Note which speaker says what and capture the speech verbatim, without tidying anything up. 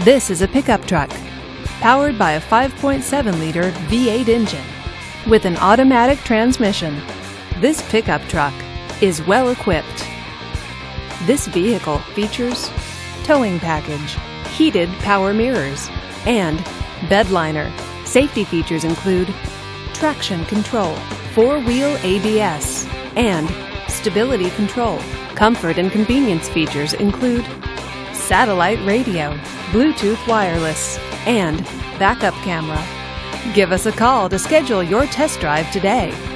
Speaker 1: This is a pickup truck powered by a five point seven liter V eight engine with an automatic transmission. This pickup truck is well equipped. This vehicle features towing package, heated power mirrors, and bed liner. Safety features include traction control, four-wheel A B S, and stability control. Comfort and convenience features include satellite radio, Bluetooth wireless, and backup camera. Give us a call to schedule your test drive today.